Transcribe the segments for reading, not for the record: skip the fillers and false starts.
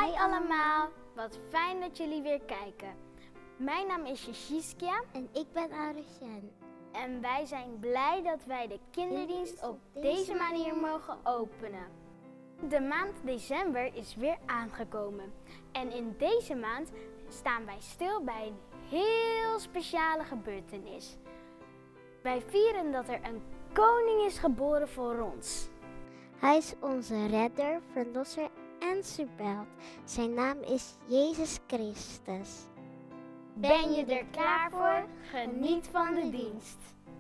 Hi allemaal, wat fijn dat jullie weer kijken. Mijn naam is Jeziskia En ik ben Arushan. en wij zijn blij dat wij de kinderdienst op deze manier mogen openen. De maand december is weer aangekomen en in deze maand staan wij stil bij een heel speciale gebeurtenis. Wij vieren dat er een koning is geboren voor ons. Hij is onze redder, verlosser en superheld. Zijn naam is Jezus Christus. Ben je er klaar voor? Geniet van de dienst.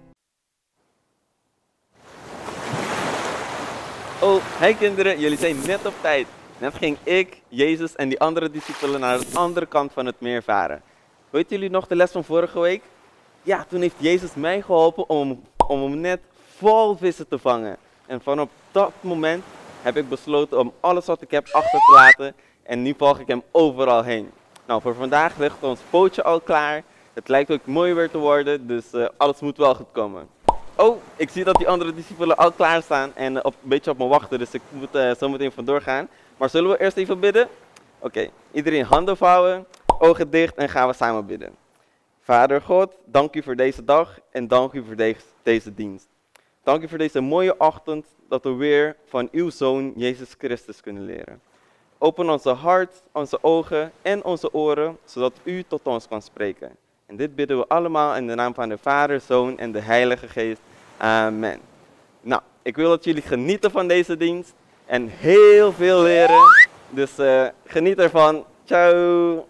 Oh, hey kinderen, jullie zijn net op tijd. Net ging ik, Jezus en die andere discipelen naar de andere kant van het meer varen. Weet jullie nog de les van vorige week? Ja, toen heeft Jezus mij geholpen om hem net vol vissen te vangen. En vanaf dat moment heb ik besloten om alles wat ik heb achter te laten. En nu volg ik hem overal heen. Nou, voor vandaag ligt ons pootje al klaar. Het lijkt ook mooi weer te worden, dus alles moet wel goed komen. Oh, ik zie dat die andere discipelen al klaar staan en een beetje op me wachten, dus ik moet zo meteen vandoor gaan. Maar zullen we eerst even bidden? Oké, iedereen handen vouwen, ogen dicht en gaan we samen bidden. Vader God, dank u voor deze dag en dank u voor deze dienst. Dank u voor deze mooie ochtend dat we weer van uw Zoon Jezus Christus kunnen leren. Open onze hart, onze ogen en onze oren, zodat u tot ons kan spreken. En dit bidden we allemaal in de naam van de Vader, Zoon en de Heilige Geest. Amen. Nou, ik wil dat jullie genieten van deze dienst en heel veel leren. Dus geniet ervan. Ciao!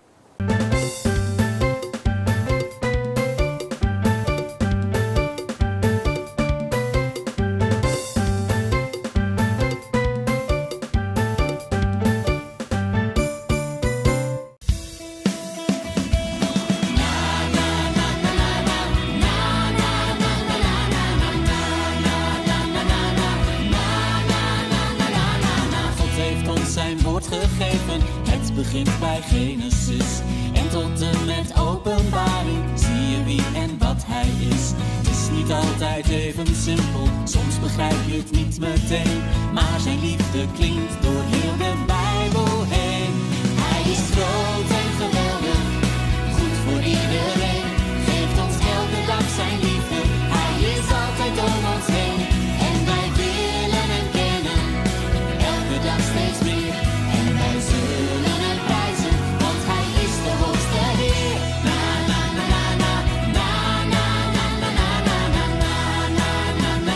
Gegeven. Het begint bij Genesis en tot en met Openbaring zie je wie en wat hij is. Het is niet altijd even simpel, soms begrijp je het niet meteen, maar zijn liefde klinkt door heel de Bijbel heen. Hij is groot en geweldig, goed voor iedereen, geeft ons elke dag zijn liefde. Hij is altijd om ons heen en wij willen hem kennen, elke dag steeds meer. Wij zullen hem prijzen, want hij is de hoogste Heer. Na na na na na na na na na na na na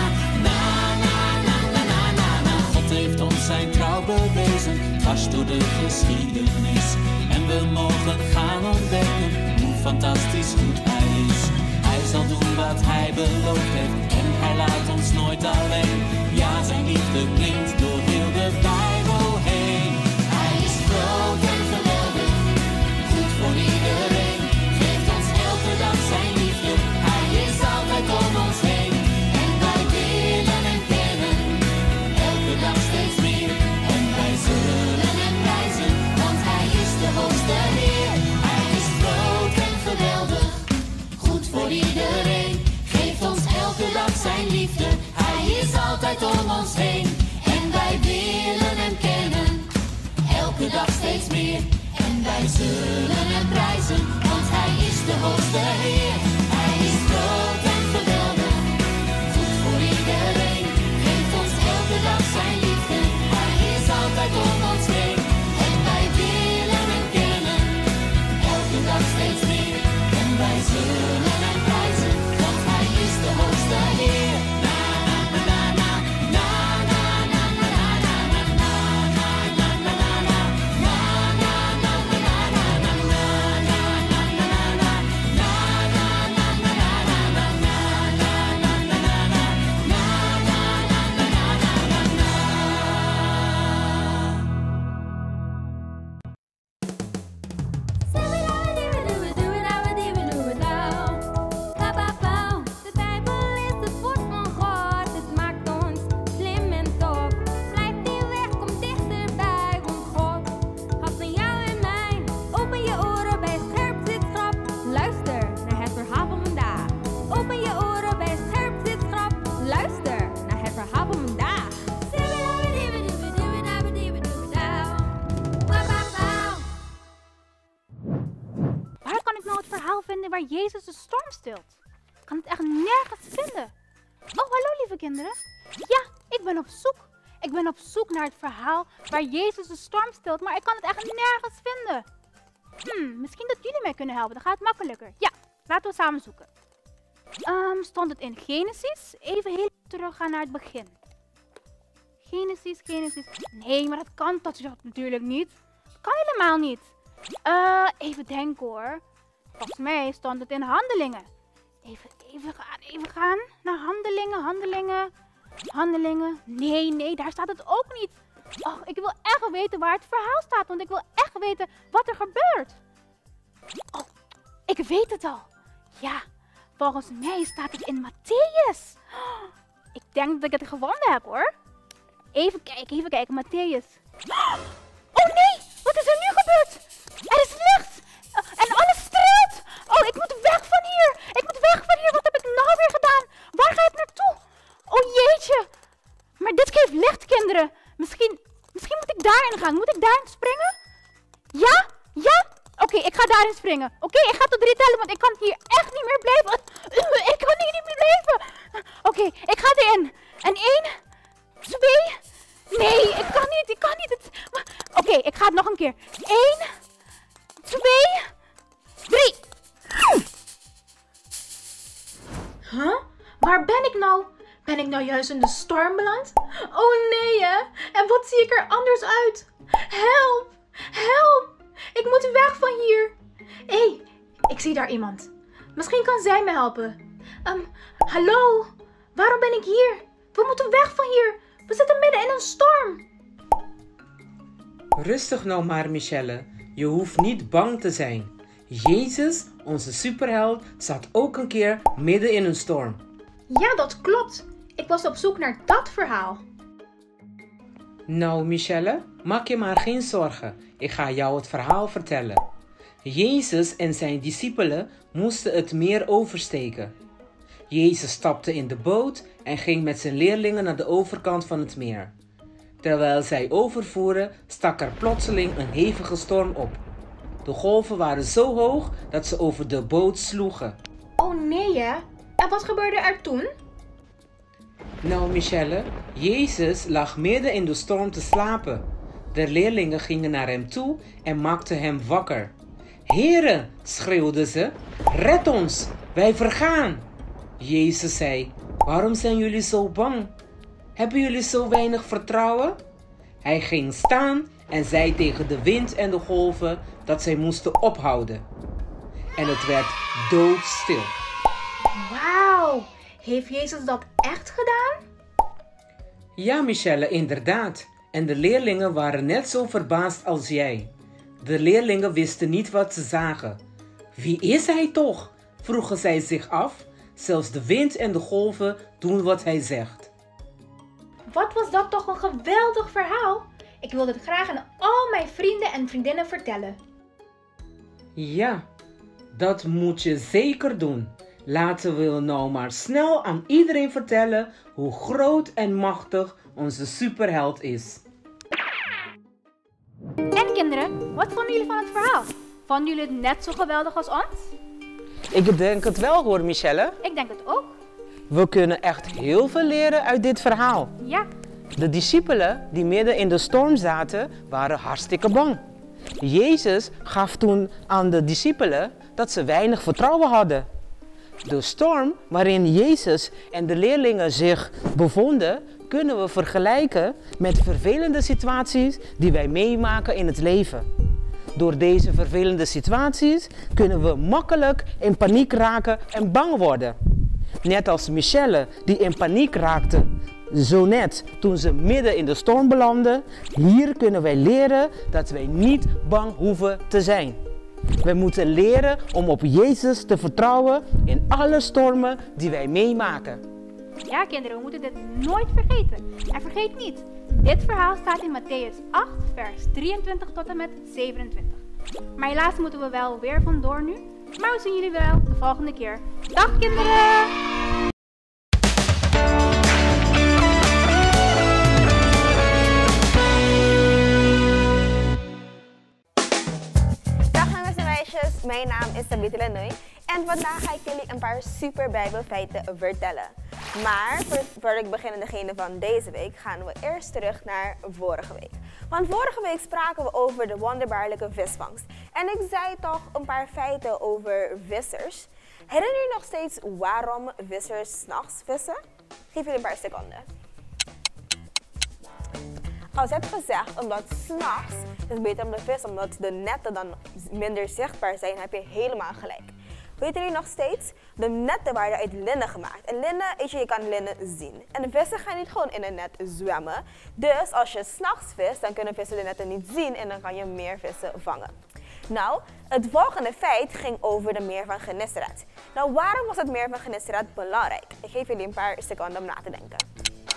na na. God heeft ons zijn trouw bewezen, dwars door de geschiedenis. En we mogen gaan ontdekken hoe fantastisch goed hij is. Hij zal doen wat hij beloofd heeft en hij laat ons nooit alleen. Ja, zijn liefde klinkt door heel de Bijbel heen. Hij is groot en geweldig, goed voor iedereen, geeft ons elke dag zijn liefde. Hij is altijd om ons heen en wij willen hem kennen, elke dag steeds meer. En wij zullen hem prijzen, want hij is de hoogste Heer. Hij is groot en geweldig, goed voor iedereen, geeft ons elke dag zijn liefde. Hij is altijd om ons heen en wij willen hem kennen, elke dag steeds meer. En wij zullen hem prijzen, want hij is de hoogste Heer. Hij is groot en geweldig, goed voor iedereen, geeft ons elke dag zijn liefde. Hij is altijd om ons heen en wij willen hem kennen, elke dag steeds meer. En wij zullen hem prijzen, want hij is de hoogste Heer. Na na na na na na na na na na na na waar Jezus de storm stilt. Ik kan het echt nergens vinden. Oh, hallo lieve kinderen. Ja, ik ben op zoek. Ik ben op zoek naar het verhaal waar Jezus de storm stilt, maar ik kan het echt nergens vinden. Misschien dat jullie mij kunnen helpen, dan gaat het makkelijker. Ja, laten we samen zoeken. Stond het in Genesis? Even heel terug gaan naar het begin. Genesis. Nee, maar dat kan natuurlijk niet. Dat kan helemaal niet. Even denken hoor. Volgens mij stond het in Handelingen. Even gaan. Naar Handelingen. Nee, daar staat het ook niet. Oh, ik wil echt weten waar het verhaal staat, want ik wil echt weten wat er gebeurt. Oh, ik weet het al. Ja, volgens mij staat het in Matthäus. Ik denk dat ik het gevonden heb hoor. Even kijken, Matthäus. Oh nee, wat is er nu gebeurd? Er is licht en alles straalt. Oh, ik moet weg van hier. Wat heb ik nou weer gedaan? Waar ga ik naartoe? Oh jeetje. Maar dit geeft licht, kinderen. Misschien moet ik daarin gaan. Moet ik daarin springen? Ja? Oké, ik ga daarin springen. Oké, ik ga tot 3 tellen, want ik kan hier echt niet meer blijven. Ik kan hier niet meer blijven. Oké, ik ga erin. En 1, 2... Nee, ik kan niet. Oké, ik ga het nog een keer. 1, 2, 3. Huh? Waar ben ik nou? Ben ik nou juist in de storm beland? Oh nee hè? En wat zie ik er anders uit? Help! Ik moet weg van hier. Hé, ik zie daar iemand. Misschien kan zij me helpen. Hallo? Waarom ben ik hier? We moeten weg van hier. We zitten midden in een storm. Rustig nou maar, Michelle. Je hoeft niet bang te zijn. Jezus, onze superheld, zat ook een keer midden in een storm. Ja, dat klopt. Ik was op zoek naar dat verhaal. Nou, Michelle, maak je maar geen zorgen. Ik ga jou het verhaal vertellen. Jezus en zijn discipelen moesten het meer oversteken. Jezus stapte in de boot en ging met zijn leerlingen naar de overkant van het meer. Terwijl zij overvoeren, stak er plotseling een hevige storm op. De golven waren zo hoog dat ze over de boot sloegen. Oh nee hè? En wat gebeurde er toen? Nou Michelle, Jezus lag midden in de storm te slapen. De leerlingen gingen naar hem toe en maakten hem wakker. Heren, schreeuwden ze, red ons, wij vergaan. Jezus zei, waarom zijn jullie zo bang? Hebben jullie zo weinig vertrouwen? Hij ging staan en zei tegen de wind en de golven dat zij moesten ophouden. En het werd doodstil. Wauw, heeft Jezus dat echt gedaan? Ja, Michelle, inderdaad. En de leerlingen waren net zo verbaasd als jij. De leerlingen wisten niet wat ze zagen. Wie is hij toch? Vroegen zij zich af. Zelfs de wind en de golven doen wat hij zegt. Wat was dat toch een geweldig verhaal? Ik wil dit graag aan al mijn vrienden en vriendinnen vertellen. Ja, dat moet je zeker doen. Laten we nou maar snel aan iedereen vertellen hoe groot en machtig onze superheld is. En kinderen, wat vonden jullie van het verhaal? Vonden jullie het net zo geweldig als ons? Ik denk het wel hoor, Michelle. Ik denk het ook. We kunnen echt heel veel leren uit dit verhaal. Ja. De discipelen die midden in de storm zaten, waren hartstikke bang. Jezus gaf toen aan de discipelen dat ze weinig vertrouwen hadden. De storm waarin Jezus en de leerlingen zich bevonden, kunnen we vergelijken met vervelende situaties die wij meemaken in het leven. Door deze vervelende situaties kunnen we makkelijk in paniek raken en bang worden. Net als Michelle die in paniek raakte, zo net toen ze midden in de storm belandde. Hier kunnen wij leren dat wij niet bang hoeven te zijn. Wij moeten leren om op Jezus te vertrouwen in alle stormen die wij meemaken. Ja kinderen, we moeten dit nooit vergeten. En vergeet niet, dit verhaal staat in Matthäus 8 vers 23 tot en met 27. Maar helaas moeten we wel weer vandoor nu. Maar we zien jullie wel de volgende keer. Dag kinderen! Dag jongens en meisjes, mijn naam is Sabita Lanoy en vandaag ga ik jullie een paar super Bijbelfeiten vertellen. Maar voordat ik begin in degene van deze week, gaan we eerst terug naar vorige week. Want vorige week spraken we over de wonderbaarlijke visvangst. En ik zei toch een paar feiten over vissers. Herinner je nog steeds waarom vissers 's nachts vissen? Ik geef jullie een paar seconden. Als je hebt gezegd, omdat 's nachts is het beter om te vissen, omdat de netten dan minder zichtbaar zijn, heb je helemaal gelijk. Weten jullie nog steeds? De netten waren uit linnen gemaakt. En linnen, je kan linnen zien. En de vissen gaan niet gewoon in een net zwemmen. Dus als je 's nachts vist, dan kunnen vissen de netten niet zien en dan kan je meer vissen vangen. Nou, het volgende feit ging over de meer van Genesaret. Nou, waarom was het meer van Genesaret belangrijk? Ik geef jullie een paar seconden om na te denken.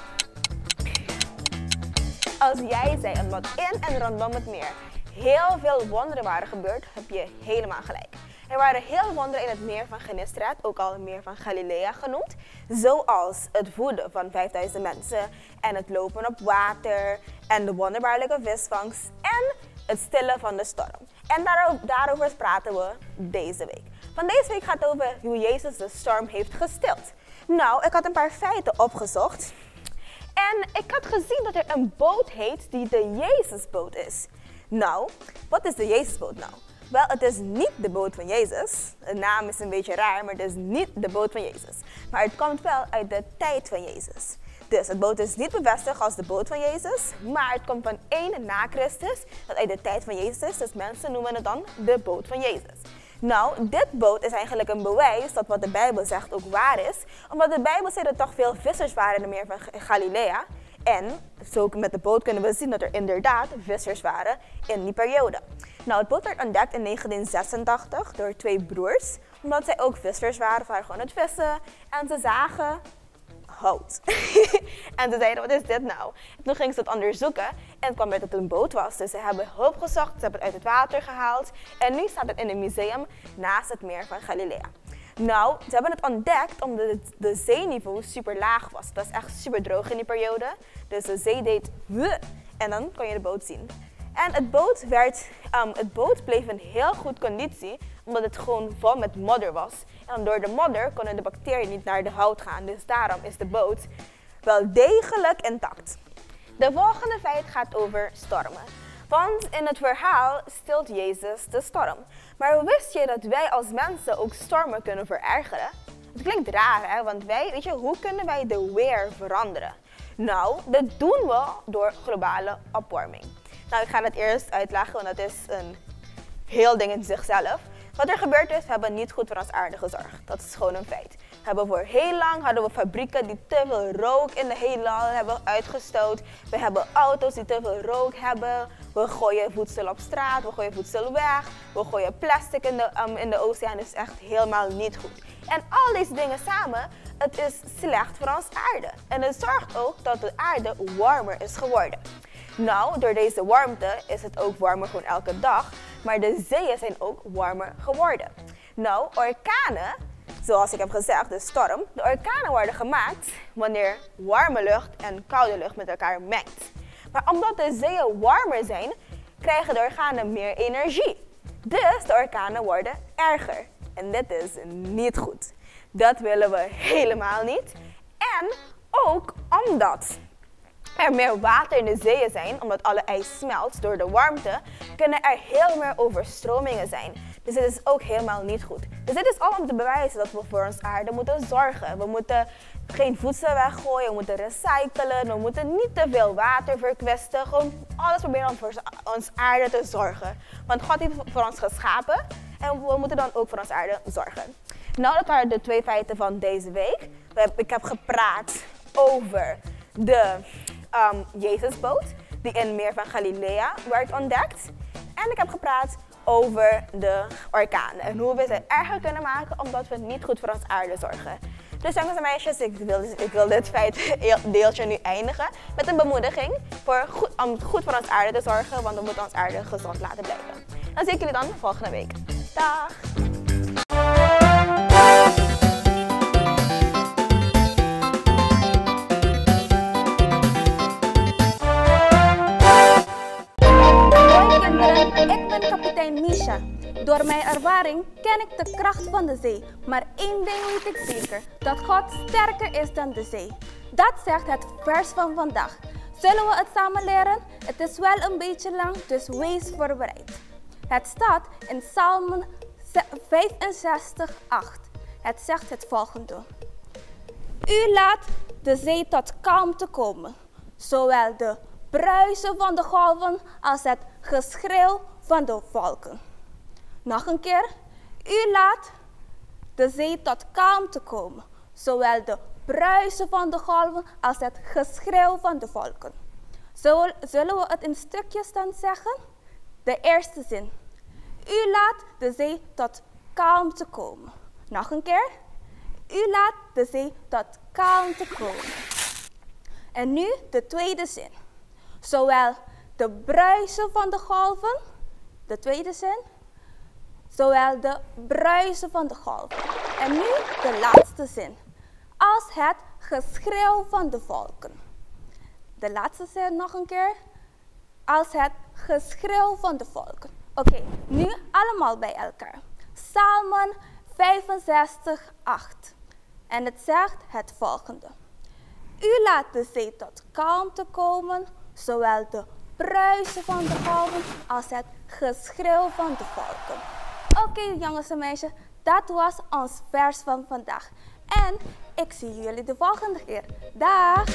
Als jij zei omdat in en rondom het meer heel veel wonderen waren gebeurd, heb je helemaal gelijk. Er waren heel veel wonderen in het meer van Genesaret, ook al het meer van Galilea genoemd. Zoals het voeden van 5000 mensen en het lopen op water en de wonderbaarlijke visvangst en het stillen van de storm. En daarover praten we deze week. Van deze week gaat het over hoe Jezus de storm heeft gestild. Nou, ik had een paar feiten opgezocht. En ik had gezien dat er een boot heet die de Jezusboot is. Nou, wat is de Jezusboot nou? Wel, het is niet de boot van Jezus. De naam is een beetje raar, maar het is niet de boot van Jezus. Maar het komt wel uit de tijd van Jezus. Dus het boot is niet bevestigd als de boot van Jezus, maar het komt van één na Christus, dat uit de tijd van Jezus is. Dus mensen noemen het dan de boot van Jezus. Nou, dit boot is eigenlijk een bewijs dat wat de Bijbel zegt ook waar is. Omdat de Bijbel zegt dat toch veel vissers waren in de meer van Galilea. En zo met de boot kunnen we zien dat er inderdaad vissers waren in die periode. Nou, het boot werd ontdekt in 1986 door twee broers. Omdat zij ook vissers waren gewoon het vissen. En ze zagen hout. En ze zeiden, wat is dit nou? En toen gingen ze het onderzoeken en het kwam uit dat het een boot was. Dus ze hebben hulp gezocht, ze hebben het uit het water gehaald. En nu staat het in een museum naast het meer van Galilea. Nou, ze hebben het ontdekt omdat de zeeniveau super laag was. Het was echt super droog in die periode. Dus de zee deed en dan kon je de boot zien. En het boot bleef in heel goed conditie, omdat het gewoon vol met modder was. En door de modder konden de bacteriën niet naar de hout gaan. Dus daarom is de boot wel degelijk intact. De volgende feit gaat over stormen. Want in het verhaal stilt Jezus de storm. Maar wist je dat wij als mensen ook stormen kunnen verergeren? Het klinkt raar, hè? Want hoe kunnen wij de weer veranderen? Nou, dat doen we door globale opwarming. Nou, ik ga het eerst uitleggen, want dat is een heel ding in zichzelf. Wat er gebeurd is, we hebben niet goed voor ons aarde gezorgd. Dat is gewoon een feit. Voor heel lang hadden we fabrieken die te veel rook in de heelal hebben uitgestoot. We hebben auto's die te veel rook hebben. We gooien voedsel op straat, we gooien voedsel weg. We gooien plastic in de oceaan. Dat is echt helemaal niet goed. En al deze dingen samen, het is slecht voor ons aarde. En het zorgt ook dat de aarde warmer is geworden. Nou, door deze warmte is het ook warmer gewoon elke dag. Maar de zeeën zijn ook warmer geworden. Nou, orkanen, zoals ik heb gezegd, de storm. De orkanen worden gemaakt wanneer warme lucht en koude lucht met elkaar mengt. Maar omdat de zeeën warmer zijn, krijgen de orkanen meer energie. Dus de orkanen worden erger. En dit is niet goed. Dat willen we helemaal niet. En ook omdat er meer water in de zeeën zijn, omdat alle ijs smelt door de warmte, kunnen er heel meer overstromingen zijn. Dus dit is ook helemaal niet goed. Dus dit is allemaal om te bewijzen dat we voor ons aarde moeten zorgen. We moeten geen voedsel weggooien, we moeten recyclen, we moeten niet te veel water verkwisten. Gewoon alles proberen om voor ons aarde te zorgen. Want God heeft voor ons geschapen en we moeten dan ook voor ons aarde zorgen. Nou, dat waren de twee feiten van deze week. Ik heb gepraat over de Jezusboot, die in het meer van Galilea werd ontdekt. En ik heb gepraat over de orkanen en hoe we ze erger kunnen maken omdat we niet goed voor ons aarde zorgen. Dus jongens en meisjes, ik wil dit deeltje nu eindigen met een bemoediging om goed voor ons aarde te zorgen, want we moeten ons aarde gezond laten blijven. Dan zie ik jullie dan volgende week. Dag! Ik ben kapitein Misha. Door mijn ervaring ervaring ken ik de kracht van de zee, maar één ding weet ik zeker, dat God sterker is dan de zee. Dat zegt het vers van vandaag. Zullen we het samen leren? Het is wel een beetje lang, dus wees voorbereid. Het staat in Psalm 65:8. Het zegt het volgende. U laat de zee tot kalmte komen, zowel de bruisen van de golven als het geschreeuw van de volken. Nog een keer. U laat de zee tot kalmte komen, zowel de bruisen van de golven als het geschreeuw van de volken. Zullen we het in stukjes dan zeggen? De eerste zin. U laat de zee tot kalmte komen. Nog een keer. U laat de zee tot kalmte komen. En nu de tweede zin. Zowel de bruisen van de golven. De tweede zin. Zowel de bruisen van de golven. En nu de laatste zin. Als het geschreeuw van de volken. De laatste zin nog een keer. Als het geschreeuw van de volken. Oké, nu allemaal bij elkaar. Psalm 65:8. En het zegt het volgende. U laat de zee tot kalmte komen, zowel de bruisen van de golven als het geschreeuw van de volken. Oké, jongens en meisjes, dat was ons vers van vandaag. En ik zie jullie de volgende keer. Dag!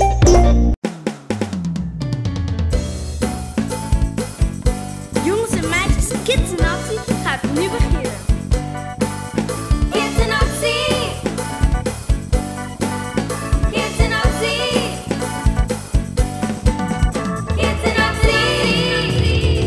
Jongens en meisjes, Kids in Actie gaat nu beginnen. Kids in Actie! Kids in Actie! Kids in Actie!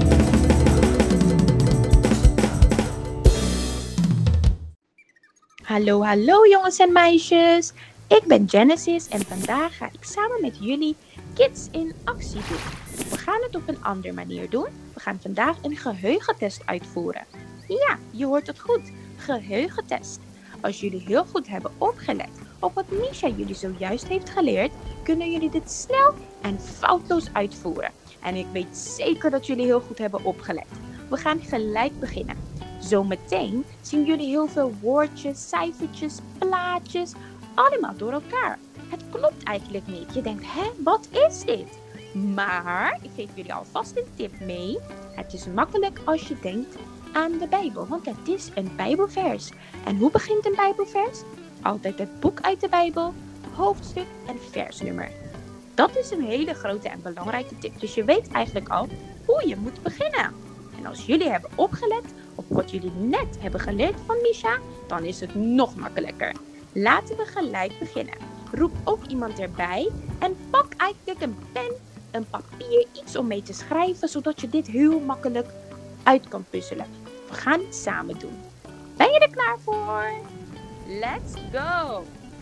Hallo, hallo jongens en meisjes. Ik ben Genesis en vandaag ga ik samen met jullie Kids in Actie doen. We gaan het op een andere manier doen. We gaan vandaag een geheugentest uitvoeren. Ja, je hoort het goed. Geheugentest. Als jullie heel goed hebben opgelet op wat Misha jullie zojuist heeft geleerd, kunnen jullie dit snel en foutloos uitvoeren. En ik weet zeker dat jullie heel goed hebben opgelet. We gaan gelijk beginnen. Zometeen zien jullie heel veel woordjes, cijfertjes, plaatjes, allemaal door elkaar. Het klopt eigenlijk niet. Je denkt, hè, wat is dit? Maar ik geef jullie alvast een tip mee. Het is makkelijk als je denkt aan de Bijbel, want het is een Bijbelvers. En hoe begint een Bijbelvers? Altijd het boek uit de Bijbel, hoofdstuk en versnummer. Dat is een hele grote en belangrijke tip. Dus je weet eigenlijk al hoe je moet beginnen. En als jullie hebben opgelet op wat jullie net hebben geleerd van Misha, dan is het nog makkelijker. Laten we gelijk beginnen. Roep ook iemand erbij en pak eigenlijk een pen, een papier, iets om mee te schrijven, zodat je dit heel makkelijk uit kan puzzelen. We gaan het samen doen. Ben je er klaar voor? Let's go!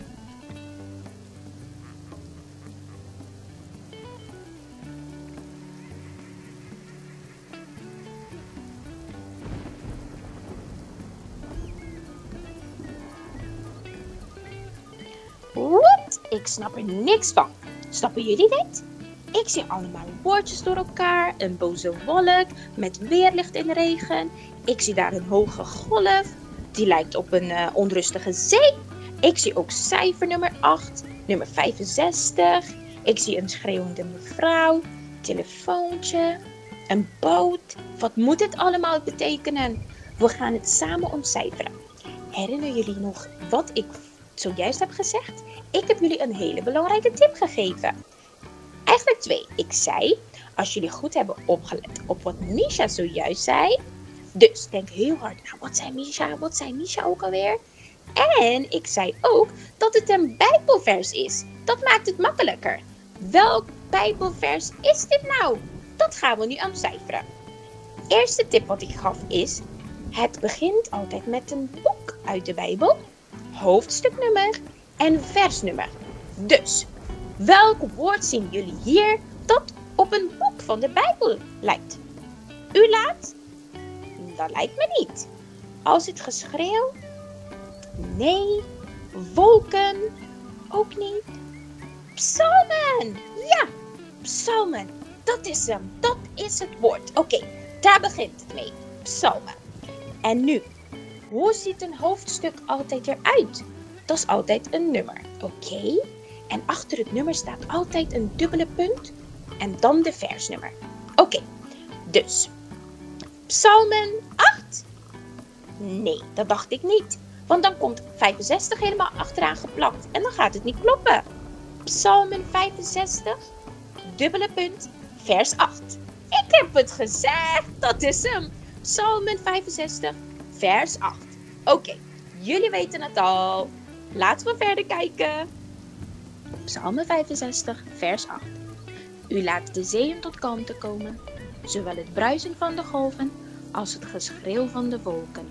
Wat? Ik snap er niks van. Snappen jullie dit? Ik zie allemaal woordjes door elkaar, een boze wolk met weerlicht en regen. Ik zie daar een hoge golf, die lijkt op een onrustige zee. Ik zie ook cijfer nummer 8, nummer 65. Ik zie een schreeuwende mevrouw, telefoontje, een boot. Wat moet dit allemaal betekenen? We gaan het samen ontcijferen. Herinneren jullie nog wat ik zojuist heb gezegd? Ik heb jullie een hele belangrijke tip gegeven. Eigenlijk 2. Ik zei, als jullie goed hebben opgelet op wat Misha zojuist zei. Dus denk heel hard, nou wat zei Misha ook alweer? En ik zei ook dat het een Bijbelvers is. Dat maakt het makkelijker. Welk Bijbelvers is dit nou? Dat gaan we nu ontcijferen. Eerste tip wat ik gaf is, het begint altijd met een boek uit de Bijbel, hoofdstuknummer en versnummer. Dus, welk woord zien jullie hier dat op een boek van de Bijbel lijkt? U laat? Dat lijkt me niet. Als het geschreeuw? Nee. Wolken? Ook niet. Psalmen! Ja, psalmen. Dat is hem. Dat is het woord. Oké, daar begint het mee. Psalmen. En nu, hoe ziet een hoofdstuk altijd eruit? Dat is altijd een nummer, oké? En achter het nummer staat altijd een dubbele punt en dan de versnummer. Oké, dus Psalmen 8? Nee, dat dacht ik niet. Want dan komt 65 helemaal achteraan geplakt en dan gaat het niet kloppen. Psalmen 65, dubbele punt, vers 8. Ik heb het gezegd, dat is hem. Psalmen 65, vers 8. Oké, jullie weten het al. Laten we verder kijken. Psalmen 65, vers 8. U laat de zeeën tot kalmte komen, zowel het bruisen van de golven als het geschreeuw van de wolken.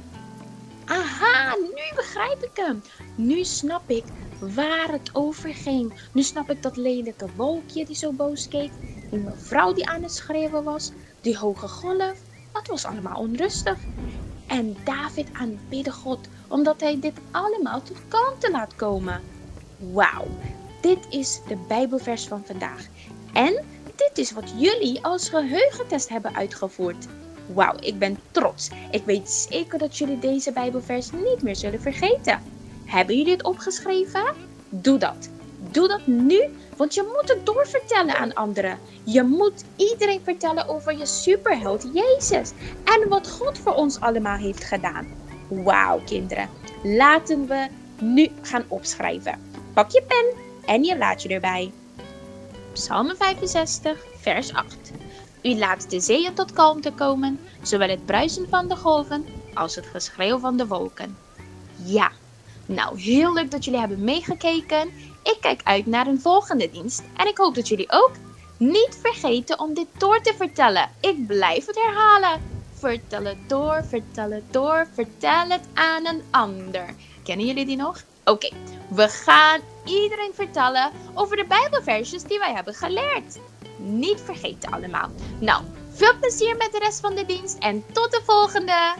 Aha, nu begrijp ik hem. Nu snap ik waar het over ging. Nu snap ik dat lelijke wolkje die zo boos keek. Die mevrouw die aan het schreeuwen was. Die hoge golf. Het was allemaal onrustig. En David aanbidde God omdat hij dit allemaal tot kalmte laat komen. Wauw, dit is de Bijbelvers van vandaag. En dit is wat jullie als geheugentest hebben uitgevoerd. Wauw, ik ben trots. Ik weet zeker dat jullie deze Bijbelvers niet meer zullen vergeten. Hebben jullie het opgeschreven? Doe dat. Doe dat nu, want je moet het doorvertellen aan anderen. Je moet iedereen vertellen over je superheld Jezus en wat God voor ons allemaal heeft gedaan. Wauw, kinderen. Laten we nu gaan opschrijven. Pak je pen en je blaadje erbij. Psalmen 65, vers 8. U laat de zeeën tot kalmte komen, zowel het bruisen van de golven als het geschreeuw van de wolken. Ja, nou heel leuk dat jullie hebben meegekeken. Ik kijk uit naar een volgende dienst en ik hoop dat jullie ook niet vergeten om dit door te vertellen. Ik blijf het herhalen. Vertel het door, vertel het door, vertel het aan een ander. Kennen jullie die nog? Oké, we gaan iedereen vertellen over de Bijbelversjes die wij hebben geleerd. Niet vergeten allemaal. Nou, veel plezier met de rest van de dienst en tot de volgende.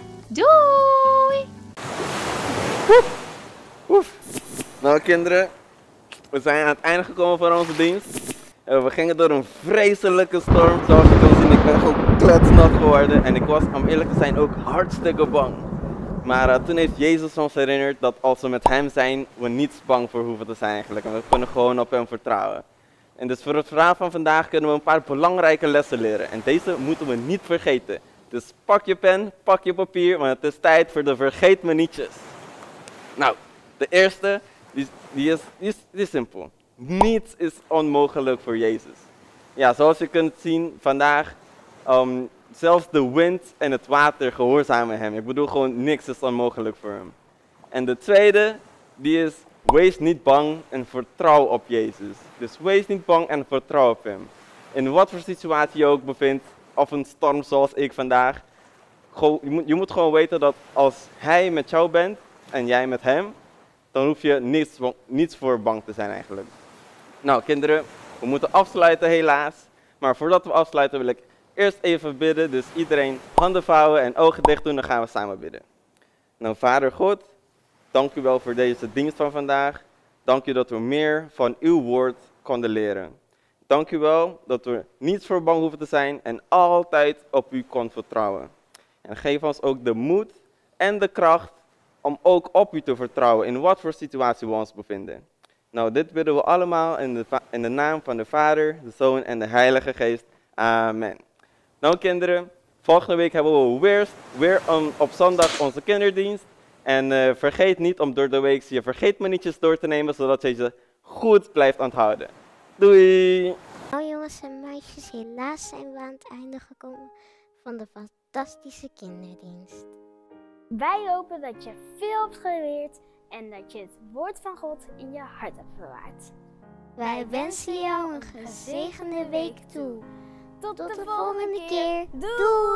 Doei! Oef. Nou kinderen, we zijn aan het einde gekomen van onze dienst. We gingen door een vreselijke storm, zoals je kan zien. Ik ben gewoon kletsnat geworden en ik was, om eerlijk te zijn, ook hartstikke bang. Maar toen heeft Jezus ons herinnerd dat als we met hem zijn, we niets bang voor hoeven te zijn eigenlijk. En we kunnen gewoon op hem vertrouwen. En dus voor het verhaal van vandaag kunnen we een paar belangrijke lessen leren. En deze moeten we niet vergeten. Dus pak je pen, pak je papier, want het is tijd voor de vergeet me nietjes. Nou, de eerste, die is simpel. Niets is onmogelijk voor Jezus. Ja, zoals je kunt zien vandaag, zelfs de wind en het water gehoorzamen hem. Ik bedoel gewoon, niks is onmogelijk voor hem. En de tweede, die is, wees niet bang en vertrouw op Jezus. Dus wees niet bang en vertrouw op hem. In wat voor situatie je ook bevindt, of een storm zoals ik vandaag. Je moet gewoon weten dat als hij met jou bent en jij met hem, dan hoef je niets voor bang te zijn eigenlijk. Nou kinderen, we moeten afsluiten helaas. Maar voordat we afsluiten wil ik eerst even bidden. Dus iedereen handen vouwen en ogen dicht doen, dan gaan we samen bidden. Nou Vader God, dank u wel voor deze dienst van vandaag. Dank u dat we meer van uw woord konden leren. Dank u wel dat we niets voor bang hoeven te zijn en altijd op u konden vertrouwen. En geef ons ook de moed en de kracht om ook op u te vertrouwen in wat voor situatie we ons bevinden. Nou, dit bidden we allemaal in de naam van de Vader, de Zoon en de Heilige Geest. Amen. Nou kinderen, volgende week hebben we weer op zondag onze kinderdienst. En vergeet niet om door de week je vergeet me nietjes door te nemen, zodat je ze goed blijft onthouden. Doei! Nou jongens en meisjes, helaas zijn we aan het einde gekomen van de fantastische kinderdienst. Wij hopen dat je veel hebt geleerd en dat je het woord van God in je hart hebt bewaard. Wij wensen jou een gezegende week toe. Tot de volgende keer. Doei!